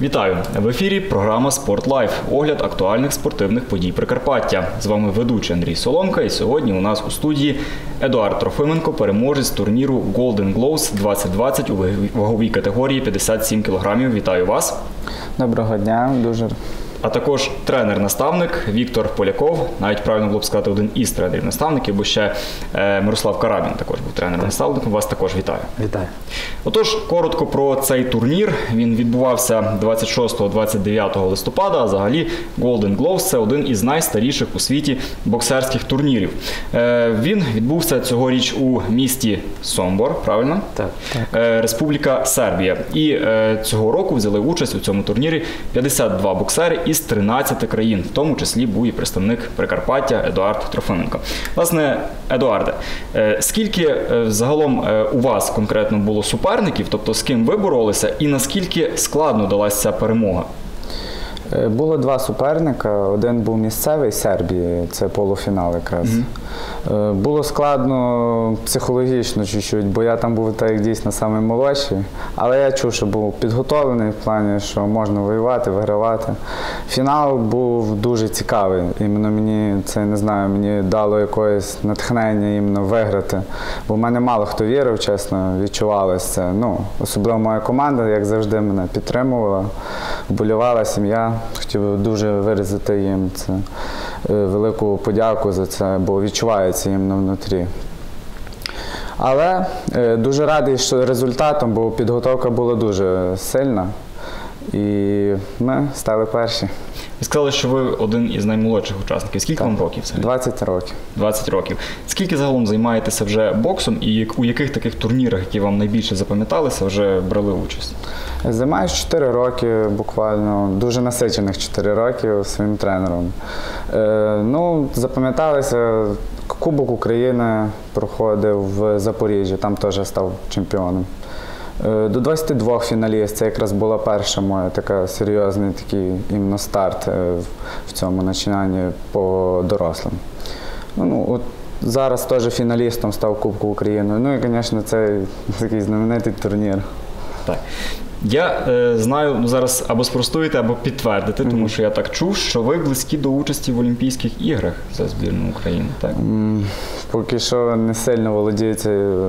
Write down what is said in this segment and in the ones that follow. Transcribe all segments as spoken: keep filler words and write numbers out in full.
Вітаю! В ефірі програма «Спорт Лайф». Огляд актуальних спортивних подій Прикарпаття. З вами ведучий Андрій Соломка. І сьогодні у нас у студії Едуард Трофименко, переможець турніру Golden Gloves двадцять двадцять у ваговій категорії п'ятдесят сім кілограмів. Вітаю вас! Доброго дня, дуже. А також тренер-наставник Віктор Поляков, навіть правильно було б сказати один із тренерів-наставників, бо ще е, Мирослав Карабін також був тренером-наставником. Вас також вітаю. Вітаю. Отож, коротко про цей турнір. Він відбувався двадцять шостого - двадцять дев'ятого листопада, а взагалі Golden Gloves – це один із найстаріших у світі боксерських турнірів. Е, він відбувся цьогоріч у місті Сомбор, правильно? Так. так. Е, Республіка Сербія. І е, цього року взяли участь у цьому турнірі п'ятдесят два боксери із тринадцяти країн, в тому числі був і представник Прикарпаття Едуард Трофименко. Власне, Едуарде, скільки загалом у вас конкретно було суперників, тобто з ким ви боролися, і наскільки складно далася ця перемога? Було два суперника. Один був місцевий з Сербії, це полуфінал якраз. Mm-hmm. Було складно психологічно чуть-чуть, бо я там був так як дійсно самий молодший. Але я чув, що був підготовлений в плані, що можна воювати, вигравати. Фінал був дуже цікавий. Іменно мені це, не знаю, мені дало якесь натхнення іменно виграти. Бо в мене мало хто вірив, чесно, відчувалося це. Ну, особливо моя команда, як завжди, мене підтримувала, вболівала сім'я. Хотів би дуже виразити їм це, велику подяку за це, бо відчувається їм внутрі. Але е, дуже радий що результатом, бо підготовка була дуже сильна. І ми стали перші. Ви сказали, що ви один із наймолодших учасників. Скільки так. вам років взагалі? двадцять років. двадцять років. Скільки загалом займаєтеся вже боксом і у яких таких турнірах, які вам найбільше запам'яталися, вже брали участь? Займаюся чотири роки буквально, дуже насичених чотири роки своїм тренером. Е, ну, запам'яталися, Кубок України проходив в Запоріжжі, там теж став чемпіоном. До двадцяти двох фіналістів, це якраз була перша моя така серйозний такий іменно старт в цьому починанні по дорослим. Ну, от зараз теж фіналістом став Кубку України. Ну і, звісно, це такий знаменитий турнір. Так. Я е, знаю, ну, зараз або спростуєте, або підтвердите, mm-hmm. тому що я так чув, що ви близькі до участі в Олімпійських іграх за збірну України, так? Mm, поки що не сильно володію цією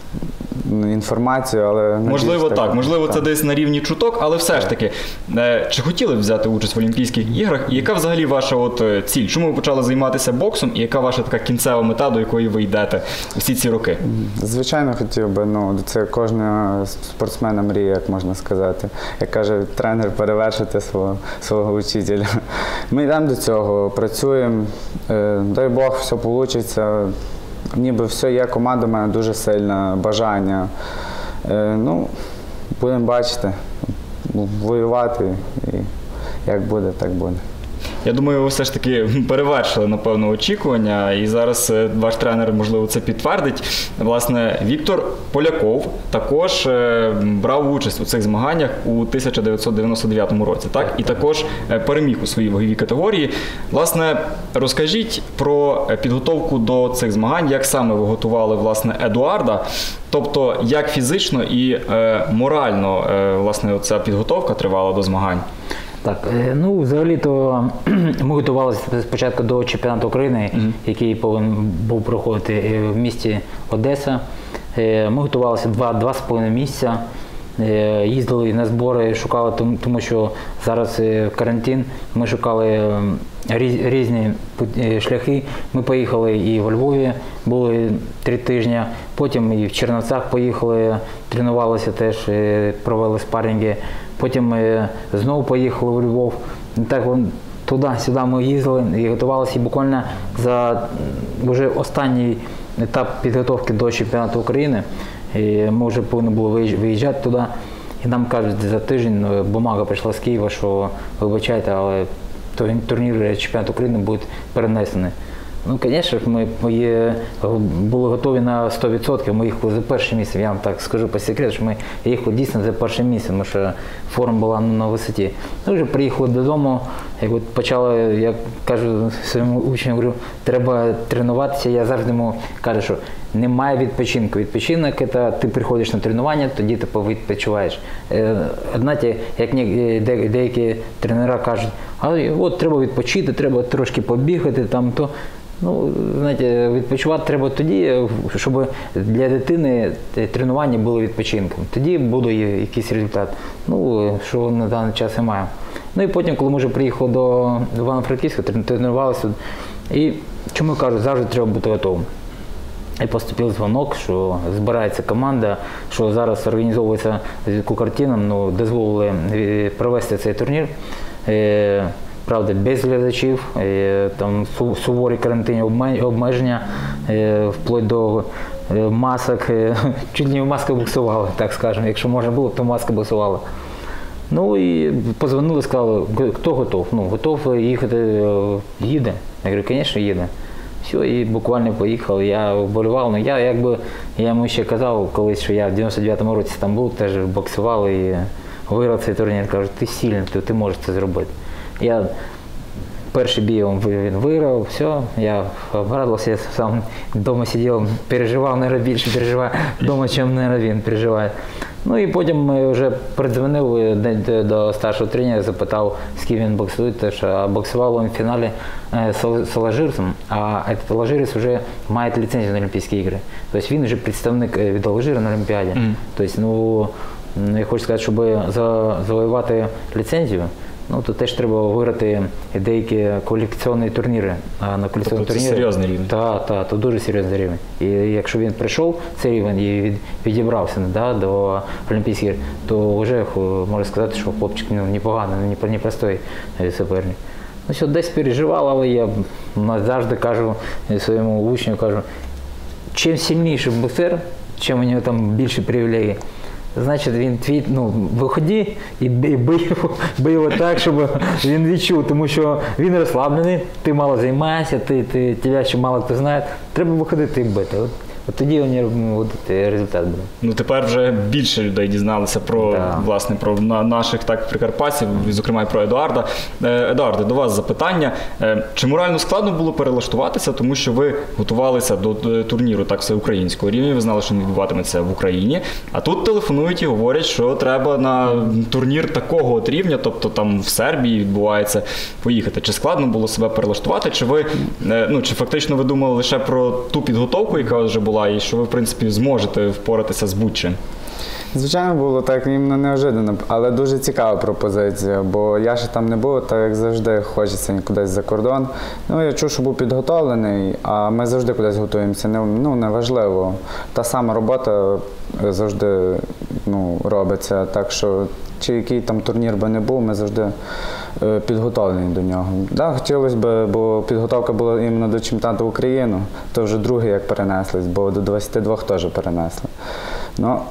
інформацію, але... Можливо, так. так. Можливо, так. Це десь на рівні чуток, але все так. ж таки, е, чи хотіли б взяти участь в Олімпійських іграх? І яка взагалі ваша от ціль? Чому ви почали займатися боксом? І яка ваша така кінцева мета, до якої ви йдете всі ці роки? Звичайно, хотів би. Ну, це кожного спортсмена мріє, як можна сказати. Як каже тренер, перевершити свого, свого учителя. Ми йдемо до цього, працюємо. Е, дай Бог, все вийде. Ніби все є, команда в мене дуже сильна, бажання. Е, ну, будемо бачити, воювати, і як буде, так буде. Я думаю, ви все ж таки перевершили, напевно, очікування, і зараз ваш тренер, можливо, це підтвердить. Власне, Віктор Поляков також брав участь у цих змаганнях у тисяча дев'ятсот дев'яносто дев'ятому році, так? І також переміг у своїй ваговій категорії. Власне, розкажіть про підготовку до цих змагань, як саме ви готували, власне, Едуарда, тобто, як фізично і е, морально, е, власне, ця підготовка тривала до змагань? Так, ну, взагалі-то ми готувалися спочатку до чемпіонату України, mm-hmm. який повинен був проходити в місті Одеса. Ми готувалися два, два з половиною місяця, їздили на збори, шукали, тому що зараз карантин, ми шукали різні шляхи. Ми поїхали і во Львові, були три тижні, потім і в Чернівцях поїхали, тренувалися теж, провели спарринги. Потім ми знову поїхали у Львов. Так, туди-сюди ми їздили і готувалися. І буквально за вже останній етап підготовки до чемпіонату України і ми вже повинні були виїжджати туди. І нам кажуть, за тиждень бумага прийшла з Києва, що вибачайте, але турнір чемпіонату України буде перенесений Ну, звісно, ми, ми були готові на сто відсотків, ми їхали за перше місце, я вам так скажу по секрету, що ми їхали дійсно за перше місце, тому що форма була на висоті. Ми вже приїхали додому, як от почали, я кажу своєму учню, говорю, треба тренуватися, я завжди йому кажу, що немає відпочинку. Відпочинок – це ти приходиш на тренування, тоді ти відпочиваєш. Знаєте, як деякі тренери кажуть, а от треба відпочити, треба трошки побігати, там, то, ну, знаєте, відпочивати треба тоді, щоб для дитини тренування було відпочинком. Тоді буде якийсь результат. Ну, що на даний час і маємо. Ну і потім, коли ми вже приїхали до Івано-Франківська, тренувалися. І чому кажу, завжди треба бути готовим. І поступив дзвонок, що збирається команда, що зараз організовується зв'язку картинам, ну, дозволили провести цей турнір. Е, правда, без глядачів, е, там суворі карантинні обмеження, е, вплоть до е, масок, е, чуть не в масках буксували, так скажемо. Якщо можна було, то маска буксувала. Ну і подзвонили, сказали, хто готов? Ну, готов їхати, їде. Я говорю, звісно, їде. Все, і буквально поїхав, я вболівав, ну я якби, я йому ще казав колись, що я в дев'яносто дев'ятому році там був, теж боксував і виграв цей турнір, кажу, ти сильний, ти, ти можеш це зробити. Я перший бій він виграв, все, я обрадувався, я сам вдома сидів, переживав, мабуть, більше переживаю вдома, ніж, мабуть, він переживає. Ну і потім ми вже передзвонив до старшого тренера, запитав, з ким він боксує, теж, а боксував він в фіналі з алжирцем, а цей алжирець вже має ліцензію на Олімпійські ігри. Тобто він вже представник від Алжира на Олімпіаді. Mm. Тобто, ну, я хочу сказати, щоб завоювати ліцензію, ну, то теж треба виграти деякі кваліфікаційні турніри. А на тобто це серйозний рівень? Так, так, це дуже серйозний рівень. І якщо він прийшов, цей рівень, і від, відібрався да, до Олімпійських ігор, то вже можна сказати, що хлопчик ну, непоганий, непростий суперник. Ну, що десь переживав, але я завжди кажу своєму учню, кажу, чим сильніший боксер, чим у нього там більше привілеї, значить, він твій, ну, виходи і бий його, бий його так, щоб він відчув, тому що він розслаблений, ти мало займаєшся, ти, ти, тебе ще мало хто знає, треба виходити і бити. От, от тоді от, результат буде. Ну, тепер вже більше людей дізналися про, да. власне, про наших так прикарпатців, зокрема і про Едуарда. Едуарде, до вас запитання. Чи морально складно було перелаштуватися, тому що ви готувалися до турніру так всеукраїнського рівня, ви знали, що він відбуватиметься в Україні, а тут телефонують і говорять, що треба на турнір такого от рівня, тобто там в Сербії відбувається, поїхати. Чи складно було себе перелаштувати, чи ви, ну, чи фактично ви думали лише про ту підготовку, яка вже була, і що ви, в принципі, зможете впоратися з будь-чим? Звичайно, було так іменно неожиданно, але дуже цікава пропозиція, бо я ще там не був, так як завжди хочеться кудись за кордон. Ну, я чув, що був підготовлений, а ми завжди кудись готуємося, ну, неважливо. Та сама робота завжди, ну, робиться, так що чи який там турнір би не був, ми завжди е, підготовлені до нього. Да, хотілося б, бо підготовка була іменно до чемпіонату України, то вже другий як перенеслись, бо до двадцяти двох теж перенесли. Ну,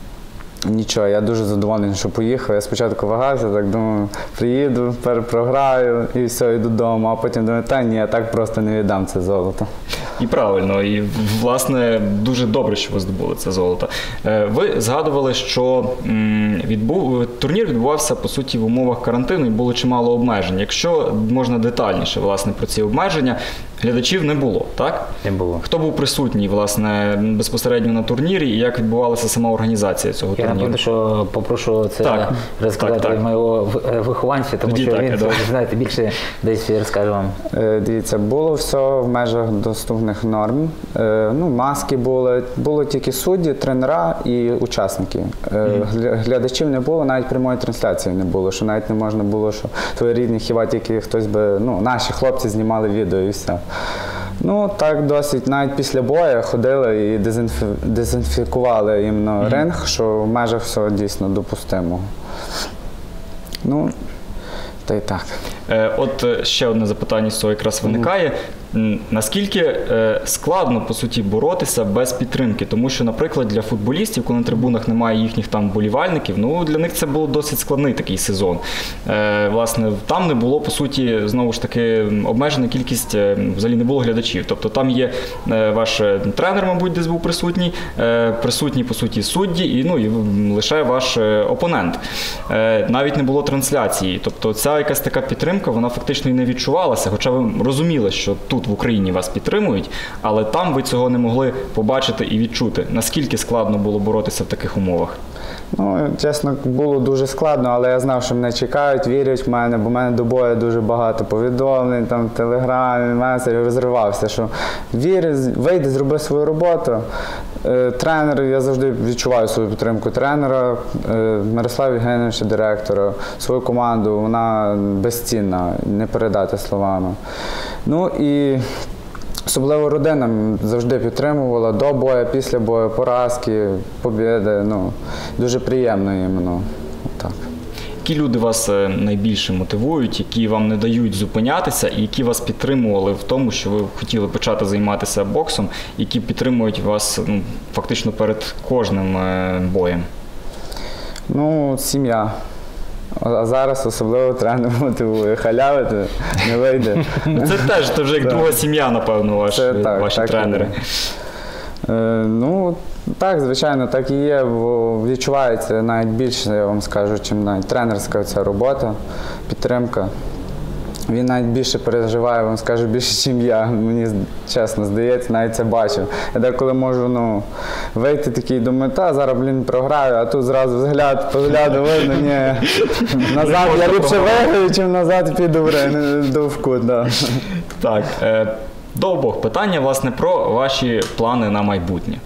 нічого, я дуже задоволений, що поїхав. Я спочатку вагався, так думаю, приїду, перепрограю і все, йду додому, а потім думаю, та ні, я так просто не віддам це золото. І правильно, і, власне, дуже добре, що ви здобули це золото. Ви згадували, що відбув... турнір відбувався, по суті, в умовах карантину і було чимало обмежень. Якщо можна детальніше, власне, про ці обмеження, глядачів не було, так? Не було. Хто був присутній, власне, безпосередньо на турнірі і як відбувалася сама організація цього я, турніру? Я, напевно, що попрошу це так, розказати так, так. моєго вихованця, тому Тоді що так, він, ви знаєте, більше десь розкаже вам. Е, дивіться, було все в межах доступних норм. Е, ну, маски були, було тільки судді, тренера і учасники. Е, mm. Глядачів не було, навіть прямої трансляції не було, що навіть не можна було, що твої рідні хіба тільки хтось би, ну, наші хлопці знімали відео і все. Ну, так досить, навіть після бою ходили і дезінфі... дезінфікували іменно mm-hmm. ринг, що в межах все дійсно допустимо. Ну, та й так. Е, от ще одне запитання з цього якраз виникає. М, Наскільки е, складно, по суті, боротися без підтримки? Тому що, наприклад, для футболістів, коли на трибунах немає їхніх там болівальників, ну, для них це було досить складний такий сезон. Е, власне, там не було, по суті, знову ж таки, обмежена кількість, е, взагалі не було глядачів. Тобто там є е, ваш тренер, мабуть, десь був присутній, е, присутні, по суті, судді, і, ну, і лише ваш е, опонент. Е, навіть не було трансляції. Тобто ця якась така підтримка, вона фактично і не відчувалася, хоча ви розуміли, що тут в Україні вас підтримують, але там ви цього не могли побачити і відчути. Наскільки складно було боротися в таких умовах? Ну, чесно, було дуже складно, але я знав, що мене чекають, вірять в мене, бо в мене до бою дуже багато повідомлень, там, в телеграмі, меседж, розривався, що вір, вийди, зроби свою роботу. Е, Тренер, я завжди відчуваю свою підтримку тренера, е, Мирослава Євгеновича, директора, свою команду, вона безцінна, не передати словами. Ну і особливо родина завжди підтримувала до бою, після бою, поразки, побіди. Ну, дуже приємно іменно. Так. Які люди вас е, найбільше мотивують, які вам не дають зупинятися, і які вас підтримували в тому, що ви хотіли почати займатися боксом, які підтримують вас, ну, фактично перед кожним е, боєм? Ну, сім'я. А зараз особливо тренер мотивує. Халявити не вийде. Це теж це вже як друга сім'я, напевно, ваш, Це так, ваші так, тренери. Е, ну, так, звичайно, так і є, бо відчувається навіть більше, я вам скажу, чим навіть тренерська ця робота, підтримка. Він навіть більше переживає, вам скажу, більше, ніж я. Мені чесно здається, навіть це бачив. Я деколи можу, ну, вийти такий, думаю, та, зараз, блін, програю, а тут зразу взгляд, по взгляду видно, ні, назад, я ліпше виграю, чим назад піду в ринг, до в кут, да. Так, е, до обох питання, власне, про ваші плани на майбутнє.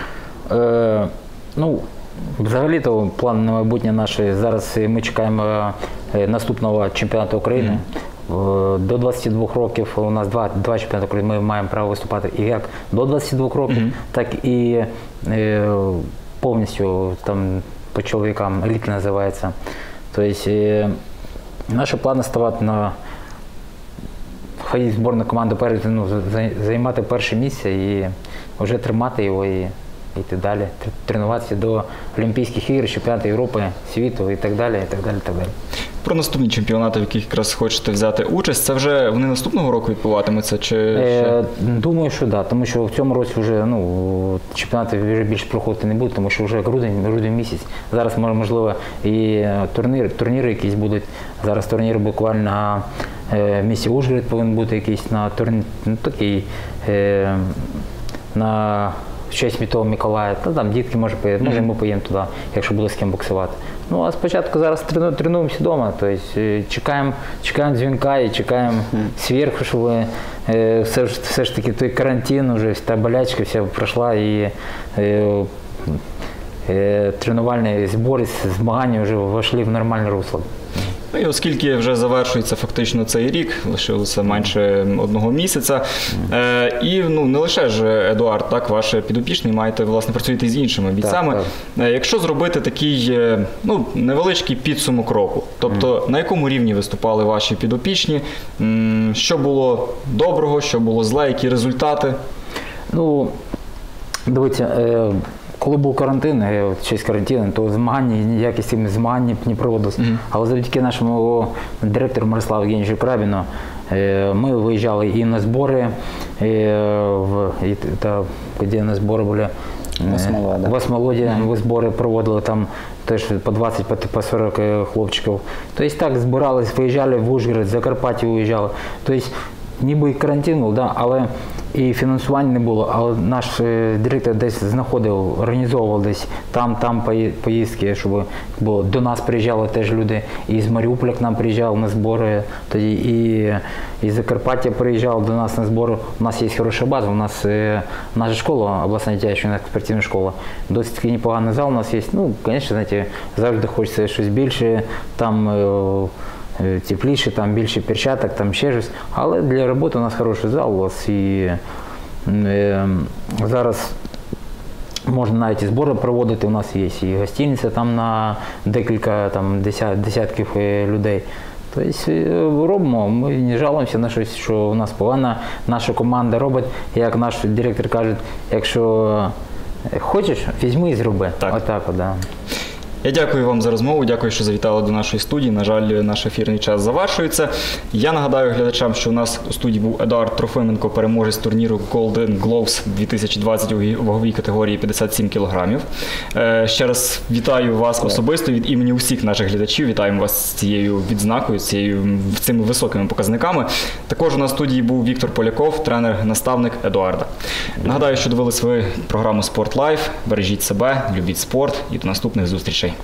Е, ну, взагалі-то план на майбутнє наше. Зараз ми чекаємо е, наступного чемпіонату України. Mm-hmm. До двадцяти двох років у нас два, два чемпіонати України, ми маємо право виступати і як до двадцяти двох років, mm-hmm. так і е, повністю там по чоловікам еліт називається. Тобто е, наші плани ставати на входити в збірну команду, ну, займати перше місце і вже тримати його і йти далі, тренуватися до Олімпійських ігор, чемпіонату Європи, світу і так далі, і так далі, і так далі. Про наступні чемпіонати, в яких якраз хочете взяти участь, це вже вони наступного року відбуватимуться? Чи е, думаю, що так, да, тому що в цьому році вже, ну, чемпіонати вже більше проходити не будуть, тому що вже грудень, грудень місяць. Зараз, можливо, і турніри, турніри якісь будуть. Зараз турнір буквально в місті Ужгород повинен бути якийсь на турнір, ну, такий, е, на в честь Святого Миколая, та там дітки, може, поїдуть, може ми поїдемо туди, якщо буде з ким боксувати. Ну, а спочатку зараз трену, тренуємося вдома, тобто чекаємо, чекаємо дзвінка і чекаємо зверху, щоб е, все, ж, все ж таки той карантин, вже та болячка вся пройшла і е, е, тренувальні збори, змагання вже вийшли в нормальне русло. Ну, і оскільки вже завершується фактично цей рік, лишилося менше одного місяця, е, і, ну, не лише ж Едуард, так, ваш підопічний, маєте, власне, працюєте з іншими бійцями. Так, так. Е, якщо зробити такий, ну, невеличкий підсумок року, тобто mm. на якому рівні виступали ваші підопічні, м, що було доброго, що було зле, які результати? Ну, дивіться, е, коли був карантин, час карантину, то змагання, ніякі з цими змагань не проводилися. Mm-hmm. Але завдяки нашому директору Мирославу Євгеновичу Крабіну ми виїжджали і на збори, і в, і, та, де на збори були, в Осмолоді mm-hmm. збори проводили, там теж по двадцять, по сорок хлопчиків. Тобто так збирались, виїжджали в Ужгород, Закарпаття виїжджали. Тобто ніби і карантин був, да, але і фінансування не було, але наш е, директор десь знаходив, організовував десь там, там поїздки, щоб було. До нас приїжджали теж люди, і з Маріуполя к нам приїжджали на збори, тоді і із Закарпаття приїжджали до нас на збори. У нас є хороша база, у нас е, наша школа, обласна дитяча спортивна школа, досить такий непоганий зал у нас є. Ну, звісно, знаєте, завжди хочеться щось більше, там е, тепліше, там більше перчаток, там ще щось. Але для роботи у нас хороший зал, у нас і е, зараз можна навіть і збори проводити, у нас є і гостиниця там на декілька там, десят, десятків людей. Тобто робимо, ми не жалуємося на щось, що у нас погано, наша команда робить, як наш директор каже, якщо хочеш, візьми і зроби. Так. Отак, от, да. Я дякую вам за розмову, дякую, що завітали до нашої студії. На жаль, наш ефірний час завершується. Я нагадаю глядачам, що у нас у студії був Едуард Трофименко, переможець турніру Golden Gloves дві тисячі двадцять у ваговій категорії п'ятдесят сім кілограмів. Ще раз вітаю вас особисто від імені усіх наших глядачів. Вітаємо вас з цією відзнакою, з цією, цими високими показниками. Також у нас в студії був Віктор Поляков, тренер-наставник Едуарда. Нагадаю, що дивились ви програму «Спорт Лайф». Бережіть себе, любіть спорт і до наступних зустрічей.